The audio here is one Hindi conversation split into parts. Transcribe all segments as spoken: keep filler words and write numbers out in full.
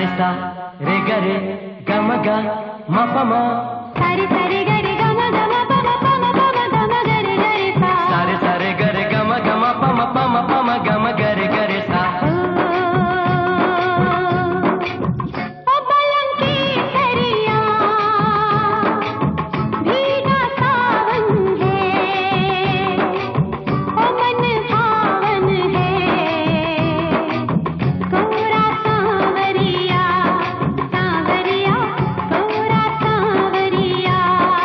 सारे सा रे गरे गम गा म प म सारे सारे गरे गम गम प म प म प म गम गरे गरे सा सारे सारे गरे गम गम प म प म प म गम गरे गरे सा। ओ बलम की सरिया भीगा सावन है, ओ मन भावन है, कोरा सांवरिया सांवरिया कोरा सांवरिया।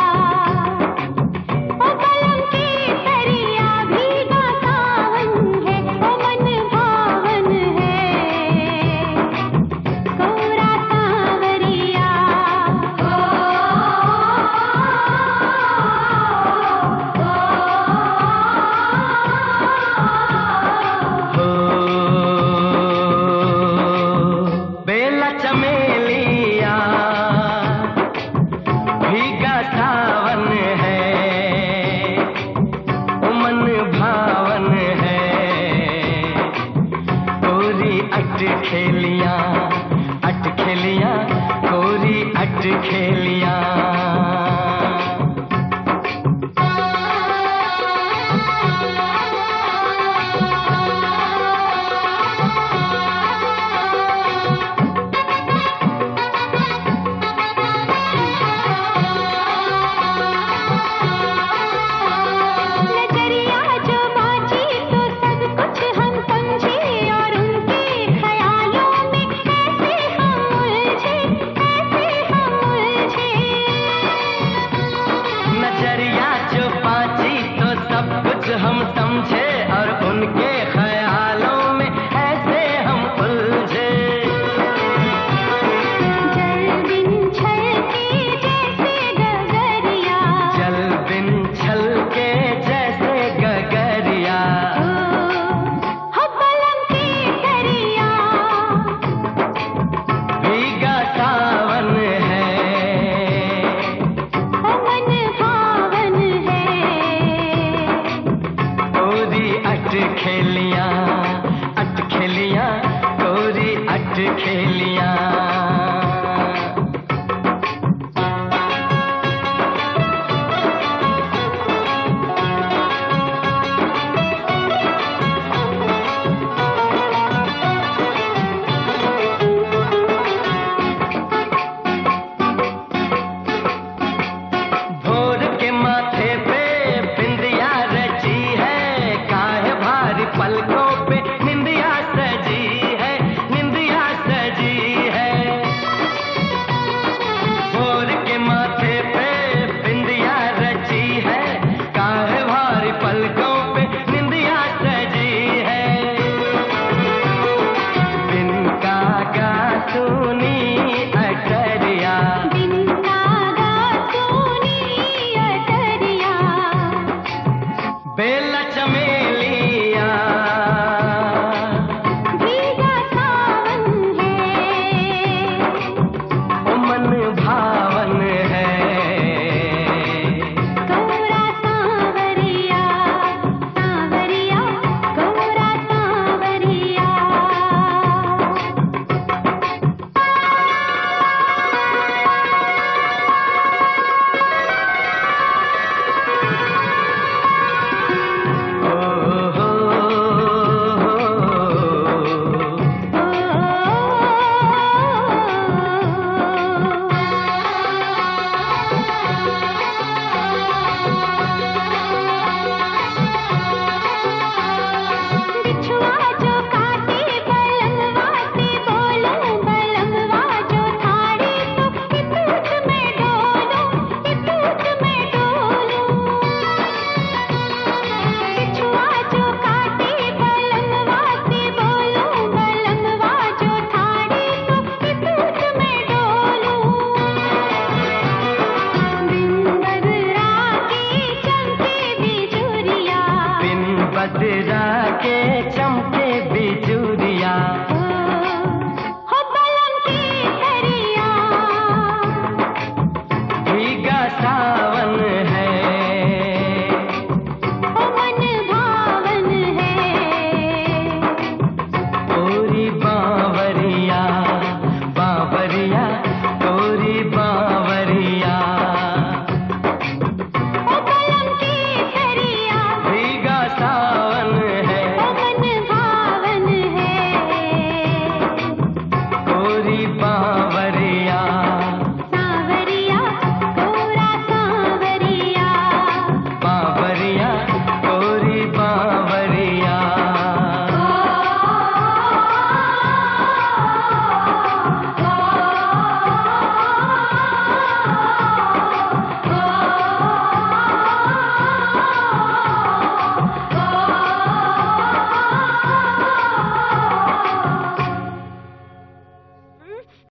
ओ बलम की सरिया भीगा सावन है, ओ मन भावन है, कोरा सांवरिया। बेला चमेलिया भीगा सावन है, ओ मन भावन है, कोरी अट खेलिया अट खेलिया कोरी अट खेलिया। नजरिया जो बाजी तो सब कुछ हम समझे, और उनके ख्यालों में ऐसे हम उलझे, ऐसे हम उलझे। नजरिया जो पाची तो सब कुछ हम समझे, और उनके ख्यालों में ऐसे हम उलझे। जल बिन छलके जैसे गगरिया, जल बिन छलके जैसे गगरिया। हो बलम की सरिया भीगा सावन है, ओ मन भावन है, कोरी अट खेलिया अट खेलिया कोरी अट खेलिया। भोर के माथे पे बिंदिया रची है, काहे भारी पलकों पे निंदिया सजी है, निंदिया सजी है। भोर के माथे पे बिंदिया रची है, काहे भारी पलकों पे निंदिया सजी है। बिन का गा सुनी अटरिया, बिन कागा सोनी अटरिया। बेला चमेलिया भीगा सावन है, ओ मन भावन है, कोरा सांवरिया सांवरिया कोरा सांवरिया। ओ हो बिछुआ जो काटे बलमवा से बोलूं, बलमवा जो थाड़ी तो इतूत में डोलूं, इतूत में डोलूं। बिछुआ जो काटे बलमवा से बोलूं, बलमवा जो थाड़ी तो इतूत में डोलूं। बिन बदरा के चमके बिजुरिया, बिन बदरा के चमके